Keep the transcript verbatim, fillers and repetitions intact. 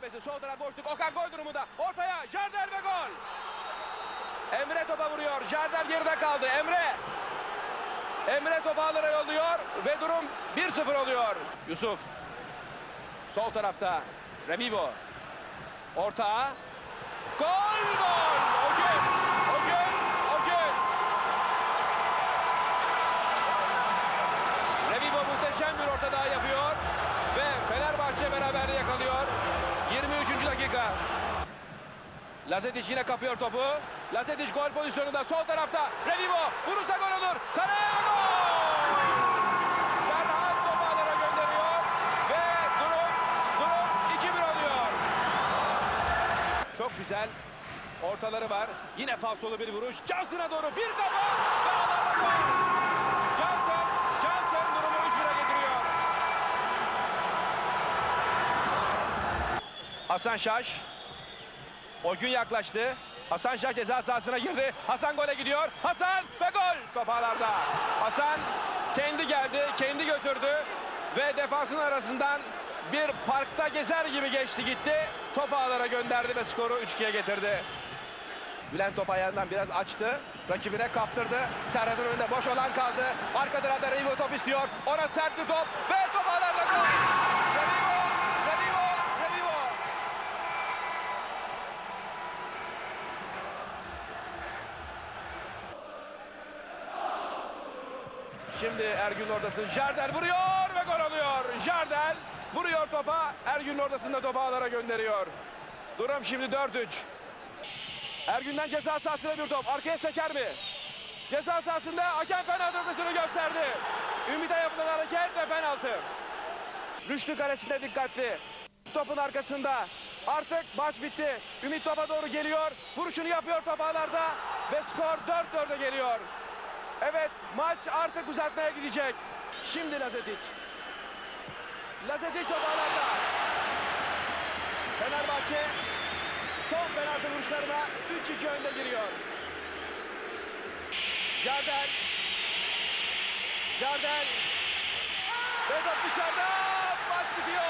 göndermesi. Sol taraf boşluk. Okan gol durumunda. Ortaya Jardel ve gol. Emre topa vuruyor. Jardel geride kaldı. Emre. Emre topu ağlara yolluyor ve durum bir sıfır oluyor. Yusuf. Sol tarafta. Revivo. Orta. Gol gol. O gün. O gün. O gün. Revivo muhteşem bir orta daha yapıyor. Ve Fenerbahçe beraberliği yakalıyor. yirmi üçüncü dakika. Lazetic yine kapıyor topu. Lazetic gol pozisyonunda sol tarafta. Revivo vurursa gol olur. Kaleye gol! Serhat topu ağlara gönderiyor. Ve durum, durum iki bir oluyor. Çok güzel ortaları var. Yine falsolu bir vuruş. Johnson'a doğru bir kafa ve ağlarla gol. Johnson, Johnson durumu üç bire getiriyor. Hasan Şaş. O gün yaklaştı. Hasan Şaş ceza sahasına girdi. Hasan gole gidiyor. Hasan ve gol. Top ağlarda. Hasan kendi geldi, kendi götürdü. Ve defansın arasından bir parkta gezer gibi geçti gitti. Top ağlara gönderdi ve skoru üç ikiye getirdi. Bülent top ayağından biraz açtı. Rakibine kaptırdı. Serhat'ın önünde boş olan kaldı. Arka tarafta Revivo top istiyor. Ona sert bir top ve top ağlarda gol. Revivo, Revivo, Revivo. Şimdi Ergün Ordas'ın Jardel vuruyor ve gol oluyor. Jardel vuruyor topa. Ergün Ordas'ın topu ağlara gönderiyor. Durum şimdi dört üç. Ergün'den ceza sahasına bir top. Arkaya seker mi? Ceza sahasında hakem penaltı noktasını gösterdi. Ümit'e yapılan hareket ve penaltı. Rüştü kalesinde dikkatli. Topun arkasında. Artık maç bitti. Ümit topa doğru geliyor. Vuruşunu yapıyor top ağlarda. Ve skor dört dörde geliyor. Evet, maç artık uzatmaya gidecek. Şimdi Lazetic. Lazetic top ağlarda. Fenerbahçe son penaltı vuruşlarına üç iki önde giriyor. Jardel. Jardel. Ve top dışarıda. Maç bitiyor.